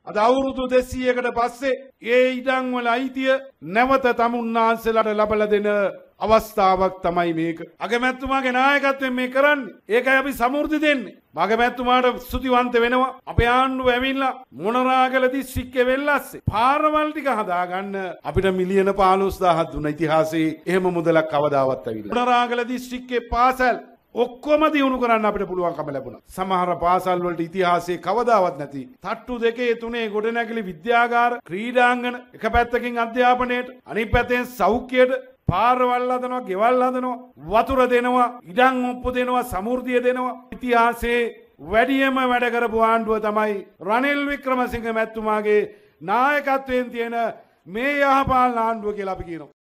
අද අවුරුදු 200කට පස්සේ ඒ ඉඩම් වල අයිතිය නැවත තමුන්නාන්සලට ලබලා දෙන අවස්ථාවක් තමයි මේක. අගමැතිතුමාගේ නායකත්වයෙන් මේ කරන්නේ. ඒකයි අපි සමෘද්ධි දෙන්නේ. අගමැතිතුමාට ස්තුතිවන්ත වෙනවා. අපේ ආණ්ඩුව ඇවිල්ලා මොනරාගල දිස්ත්‍රික්කේ වෙල්ලස්සේ පාරවල් ටික හදාගන්න අපිට මිලියන 15000ක් දුන්න ඉතිහාසයේ එහෙම මුදලක් කවදාවත් ඇවිල්ලා. මොනරාගල දිස්ත්‍රික්කේ පාසල් ඔක්කොම දියුණු කරන්න අපිට පුළුවන්කම ලැබුණා. සමහර පාසල් වලට ඉතිහාසයේ කවදාවත් නැති තට්ටු 2 3 ගොඩනැගිලි විද්‍යාගාර ක්‍රීඩාංගන එක පැත්තකින් අධ්‍යාපනයට අනිත් පැත්තෙන් සෞඛ්‍යයට පාරවල් හදනවා, ගෙවල් හදනවා, වතුර දෙනවා, ඉඩම් ඔප්පු දෙනවා, සමෘද්ධිය දෙනවා. ඉතිහාසයේ වැඩිම වැඩ කරපු ආණ්ඩුව තමයි රනිල් වික්‍රමසිංහ මැතිතුමාගේ නායකත්වයෙන් තියෙන මේ යහපාලන ආණ්ඩුව කියලා අපි කියනවා.